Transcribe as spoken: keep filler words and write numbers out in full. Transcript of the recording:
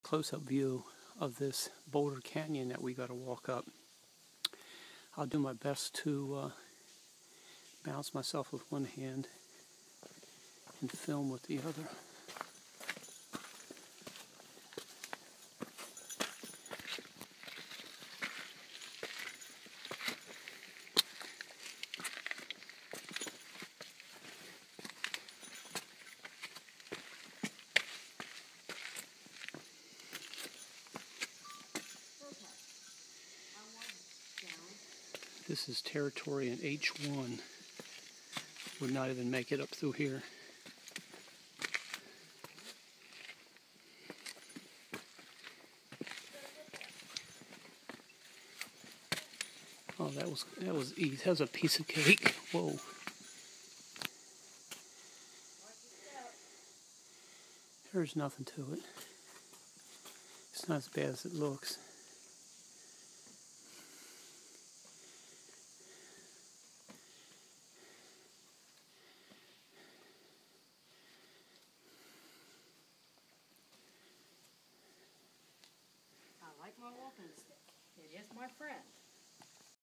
close-up view of this Boulder Canyon that we got to walk up. I'll do my best to uh, balance myself with one hand and film with the other. This is territory in H one. Would not even make it up through here. Oh, that was that was easy. That was a piece of cake. Whoa. There's nothing to it. It's not as bad as it looks. I like my walking stick. It is my friend.